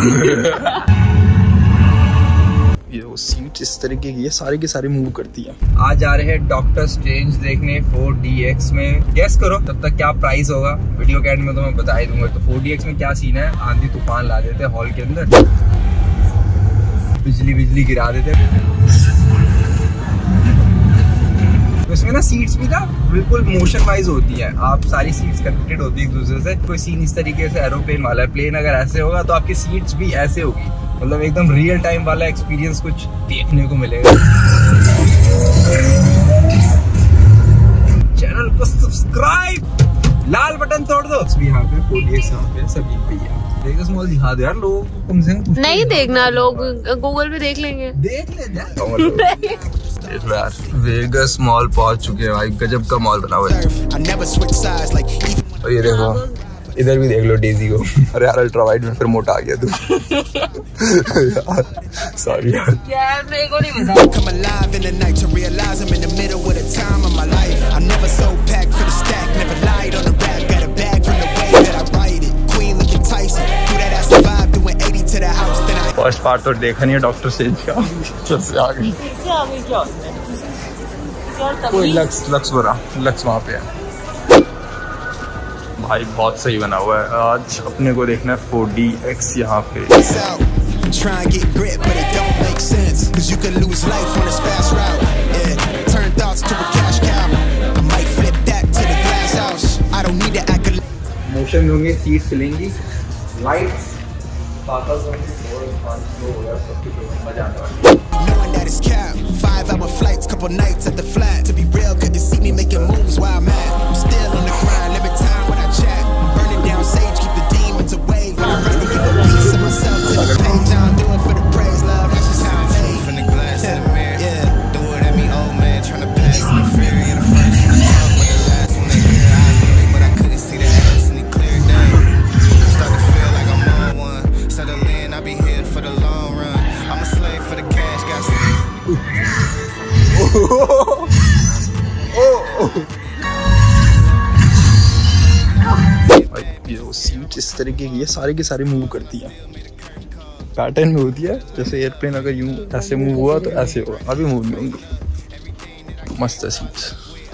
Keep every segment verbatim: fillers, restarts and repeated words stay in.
ये वो सीट इस तरीके की है, सारी की सारी मूव करती है। आज जा रहे हैं डॉक्टर स्ट्रेंज देखने फोर डी एक्स में। गेस करो तब तक क्या प्राइस होगा, वीडियो के एंड में तो मैं बता ही दूंगा। तो फोर डी एक्स में क्या सीन है, आंधी तूफान ला देते हैं हॉल के अंदर, बिजली बिजली गिरा देते हैं। तो इसमें ना सीट्स भी ना बिल्कुल मोशन वाइज होती है, आप सारी सीट्स कनेक्टेड होती है एक दूसरे से। कोई सीन इस तरीके से एरोप्लेन वाला है, प्लेन अगर ऐसे होगा तो आपकी सीट्स भी ऐसे होगी, मतलब एकदम रियल टाइम वाला एक्सपीरियंस कुछ देखने को मिलेगा। चैनल को सब्सक्राइब, लाल बटन तोड़ दो। यहाँ पे फोर डी एक्स यहाँ पे सब यहीं पे है। वेगस मॉल दिखा दो यार, लोग कम से कम नहीं देखना, लोग गूगल पे देख लेंगे। देख ले यार। वेगस मॉल पहुंच चुके हैं भाई, गजब का मॉल बना हुआ है। और ये देखो इधर भी देख लो डेजी को। अरे यार अल्ट्रा वाइड में फिर मोटा आ गया तू। यार सॉरी यार, यार मेरे को नहीं पता। फर्स्ट पार्ट तो देखा नहीं है डॉक्टर स्ट्रेंज का, सबसे आगे कोई लक्स लक्स बना लक्स वहाँ पे है भाई, बहुत सही बना हुआ है। आज अपने को देखना है फोर डी एक्स यहाँ पे। मोशन होंगे, सीट सिलेंगी, लाइट्स, पापा सब कुछ मजा आने वाला है। Five hour flights, couple nights at the flat. To be real, couldn't see me making moves while I'm at. I'm still on the grind, limit time when I chat. Burning down sage, keep the demons away. I'm ready to give a piece of myself to the page. I'm doing for the praise, love. That's just how I am. From the glass to the mirror, yeah. Throw it at me, old man, trying to pass the fury in the first one. Talk with the last one, they hear eyes on me, but I couldn't see the ass in the clear day. Start to feel like I'm on one. Settle in, I'll be here for the long run. I'm a slave for the cash, got some. ये वो seat इस तरीके की है, सारी की सारी move करती है, पैटर्न में होती है। जैसे एयरप्लेन अगर यूं ऐसे मूव हुआ तो ऐसे होगा, अभी मूव नहीं होंगी। मस्त है सीट्स।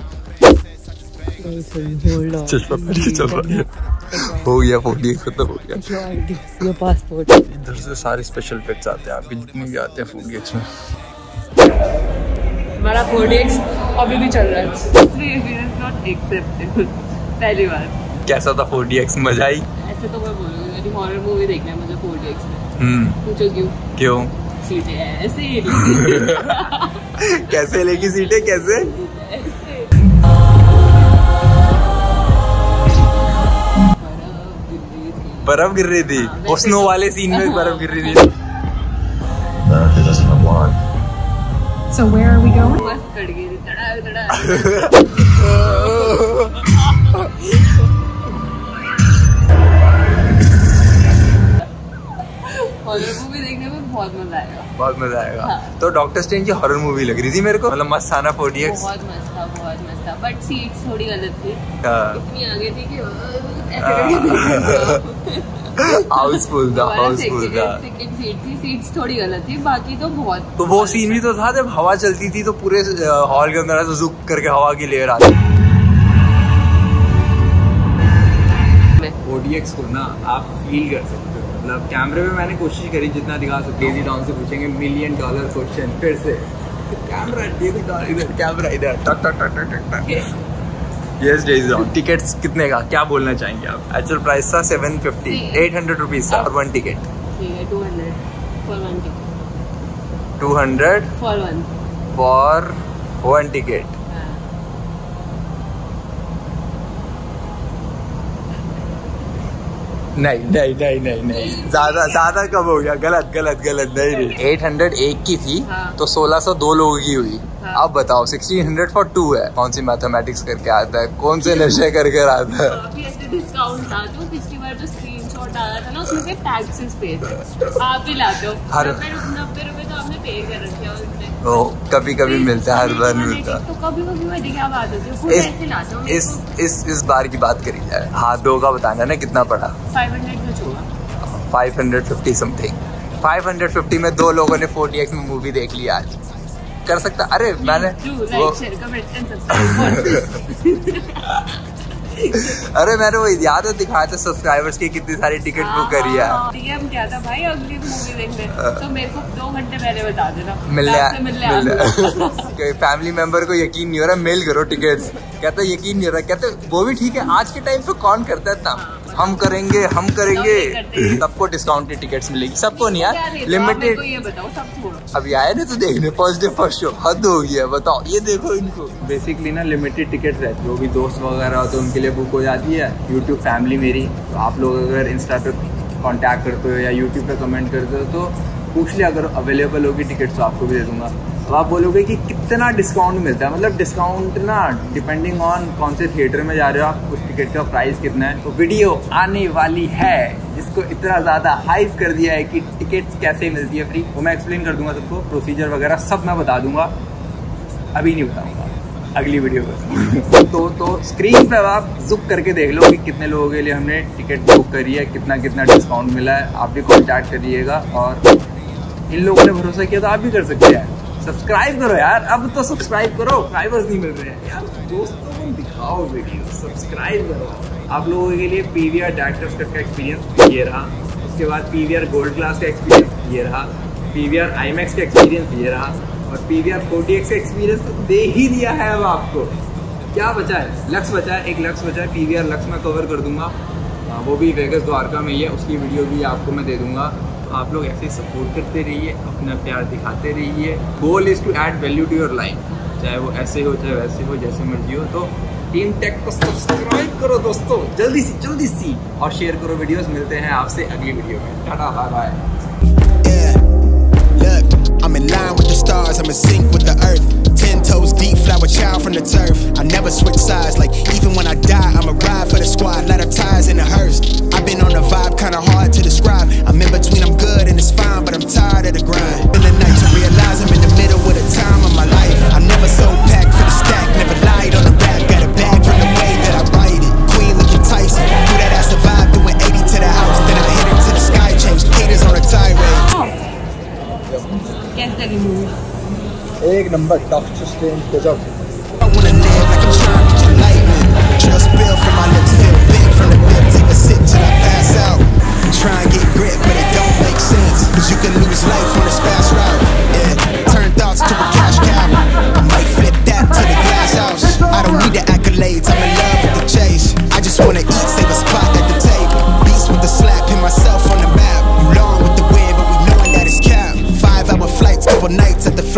चश्मा पहन के चल रहा है। हो गया फोर डी एक्स खत्म हो गया। पासपोर्ट इधर से सारे स्पेशल इफेक्ट्स आते हैं आपके जितने भी आते हैं फोर डी एक्स में। हमारा फोर डी एक्स अभी भी चल रहा है। Not acceptable. पहली बार कैसा था फोर डी एक्स, मजा आई? ऐसे तो मैं बोलूँगी हॉरर मूवी देखना है मुझे फोर डी एक्स में। हम्म पूछो क्यों? क्यों? सीटें ऐसे ही कैसे लेगी सीटें, कैसे? बर्फ गिर रही थी, वो स्नो वाले सीन में बर्फ गिर रही थी। So where are we going? मस्त कट गई थी, तड़ा तड़ा। हॉरर मूवी देखने में बहुत मजा आएगा, बहुत मजा आएगा। हाँ। तो डॉक्टर स्ट्रेंज की हॉरर मूवी लग रही थी मेरे को, मतलब मस्त था ना फोर डी एक्स। बहुत मस्त था, बहुत मस्त था, बट सीट्स थोड़ी गलत थी। हाँ। इतनी आगे थी कि ऐसे हाउसफुल था, हाउसफुल था। सेकंड सीट थी, सीट्स थोड़ी गलत थी, बाकी तो बहुत। तो वो सीन भी तो था जब हवा चलती थी तो पूरे हॉल के अंदर ऐसे जुक करके हवा की लेयर आती। फोर डी एक्स को ना आप फील कर सकते हो, मतलब कैमरे में मैंने कोशिश करी जितना दिखा सकते। डेजी डॉन से पूछेंगे मिलियन डॉलर क्वेश्चन फिर से, कैमरा डेजी डॉन इधर, कैमरा इधर, टक टक टक टक टक। यस डेजी डॉन, टिकट्स कितने का, क्या बोलना चाहेंगे आप? एक्चुअल प्राइस था seven fifty, eight hundred rupees था वन टिकट। ठीक है, two hundred for one ticket. Two hundred for one for one ticket. नहीं नहीं नहीं नहीं नहीं, ज्यादा ज्यादा कम हो गया, गलत गलत गलत। नहीं नहीं, एट हंड्रेड एक की थी। हाँ। तो सोलह सौ दो लोगों की हुई। हाँ। अब बताओ सिक्सटीन हंड्रेड फॉर टू है। कौन सी मैथमेटिक्स करके आता है, कौन से नशे करके आता है? डिस्काउंट था तो पिछली बार जो स्क्रीनशॉट आया था ना उसमें से टैक्सेस पे थे, आप ही लाते हो। हर नब्बे रुपए तो आपने पे कर रखे हैं। ओ कभी कभी मिलता है, हर बार मिलता है। तो कभी कभी क्या बात होती है, खुद ऐसे लाते हो। इस इस इस बार की बात करी जाए, हाथ दो का बताना ना कितना पड़ा? फाइव हंड्रेड कुछ होगा। Five hundred fifty something. Five hundred fifty में दो लोगों ने फोर्टी एक्स में मूवी देख ली आज। कर सकता? अरे मैंने वो अरे मैंने वो याद है दिखाया था सब्सक्राइबर्स की कितनी सारी टिकट बुक करी है। हम क्या था भाई अगली मूवी देखने, तो मेरे को दो घंटे पहले बता देना मिलने मिलने फैमिली मेंबर को यकीन नहीं हो रहा, मेल करो टिकट्स। कहते यकीन नहीं हो रहा, कहते वो भी ठीक है, आज के टाइम पे कौन करता है इतना? हम करेंगे हम करेंगे सबको डिस्काउंटेड टिकट्स मिलेगी, सबको नहीं यार, लिमिटेड। ये बताओ सब छोड़ो, अभी आए ना तो देखने फर्स्ट डे फर्स्ट शो, हद हो गया। बताओ ये देखो इनको। बेसिकली ना लिमिटेड टिकट्स है, जो भी दोस्त वगैरह हो तो उनके लिए बुक हो जाती है। यूट्यूब फैमिली मेरी, तो आप लोग अगर इंस्टा पे कांटेक्ट करते हो या यूट्यूब पे कमेंट करते हो तो पूछ लिया अगर अवेलेबल होगी टिकट तो आपको भी दे दूंगा। तो आप बोलोगे कि कितना डिस्काउंट मिलता है, मतलब डिस्काउंट ना डिपेंडिंग ऑन कौन से थिएटर में जा रहे हो आप, उस टिकट का प्राइस कितना है। तो वीडियो आने वाली है जिसको इतना ज़्यादा हाइप कर दिया है कि टिकट्स कैसे मिलती है फ्री, वो मैं एक्सप्लेन कर दूंगा सबको, प्रोसीजर वगैरह सब मैं बता दूंगा। अभी नहीं बताऊंगा, अगली वीडियो में। तो तो स्क्रीन पर आप जुक करके देख लो कि कितने लोगों के लिए हमने टिकट बुक करी है, कितना कितना डिस्काउंट मिला है। आप भी कॉन्टैक्ट करिएगा और इन लोगों ने भरोसा किया तो आप भी कर सकते हैं। सब्सक्राइब करो यार, अब तो सब्सक्राइब करो, सब्सक्राइबर्स नहीं मिल रहे हैं यार। दोस्तों को दिखाओ वीडियो, सब्सक्राइब करो। आप लोगों के लिए पीवीआर डायरेक्टर्स कट का एक्सपीरियंस ये रहा, उसके बाद पीवीआर गोल्ड क्लास का एक्सपीरियंस ये रहा, पीवीआर आईमैक्स का एक्सपीरियंस ये रहा, और पीवीआर फोर्टी एक्स का एक्सपीरियंस तो दे ही दिया है। अब आपको क्या बचा है? लक्स बचा है, एक लक्स बचा है। पीवीआर लक्स मैं कवर कर दूंगा, वो भी वेगस द्वारका में ही है, उसकी वीडियो भी आपको मैं दे दूंगा। आप लोग ऐसे सपोर्ट करते रहिए, अपना प्यार दिखाते रहिए। Goal is to add value to your life, चाहे वो ऐसे हो चाहे वैसे हो, जैसे मर्जी हो। तो टीम टेक को सब्सक्राइब करो दोस्तों, जल्दी से जल्दी सी, और शेयर करो वीडियोस। मिलते हैं आपसे अगली वीडियो में, tata bye bye. I'm in line with the stars, I'm in sync with the earth. Ten toes deep, flower child from the turf. I never switch sides, like even when I die, I'ma ride for the squad, let her ties in the hearse. I've been on a vibe, kinda hard to describe. I'm in between, I'm good and it's fine, but I'm tired of the grind. In the night to realize I'm in the middle of the time of my life. I'm never so packed for the stack, never lied on the rap. Got a bag from the way that I write it. Queen looking Tyson, do that I survived, doing eighty to the house, then I hit her to the sky, changed haters on a tirade. कैसे लगी movie? एक number, top सस्टेन गजब। I wanna live like I'm trying to get lightning. Just spill from my lips, feel big from the bib. Take a sip till I pass out. Try and get grip, but it don't make sense. Cause you can lose life on this fast route. Yeah, turn thoughts to a cash cow. I might flip that to the glass house. I don't need the accolades, I'm in love with the chase. I just wanna eat, save a spot at the table. Beast with the slap, pin myself on the map. You long with the wind, but we knowing that it's cap. Five hour flights, couple nights at the